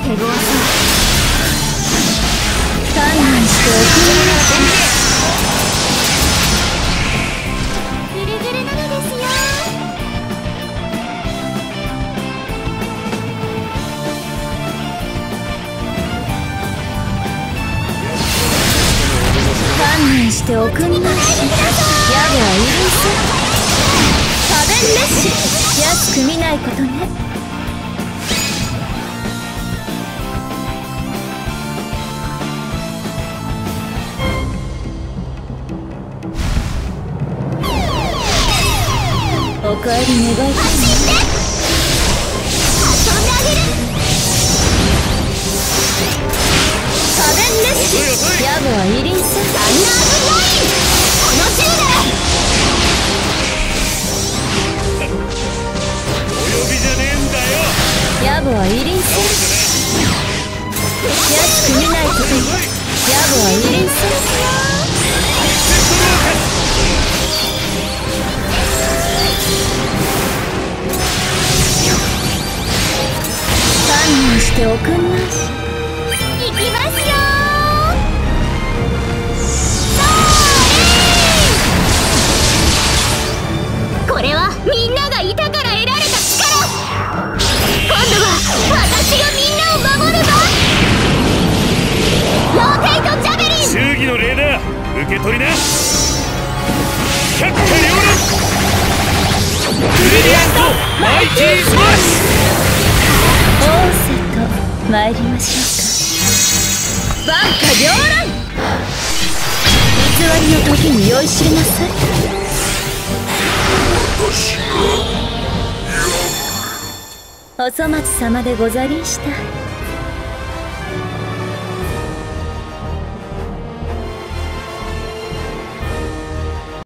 手強そう。観念しておくれなさい。ぐるぐるなのですよ。観念しておくんなし。やぶはいるさ。多弁熱心。安く見ないことね。お帰り願いたいね。遊んであげる。多弁熱心。ヤブはいりんさ。ランナーズライン。この銃でお呼びじゃねえんだよ。 ヤブはいりんさ。安く見ないことに。ヤブはいりんさ。観念しておくんなし。行きますよー。これはみんながいたから得られた力。今度は私がみんなを守る番。ローテイトジャベリン。 忠義の礼だ。受け取りな。百花繚乱。ブリリアントマイティースマッシュ。 仰せと参りましょうか。万花繚乱。偽りの時に酔いしれなさい。お粗末様でござりんした。